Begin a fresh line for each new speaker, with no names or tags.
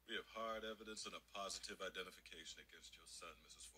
We have hard evidence and a positive identification against your son, Mrs.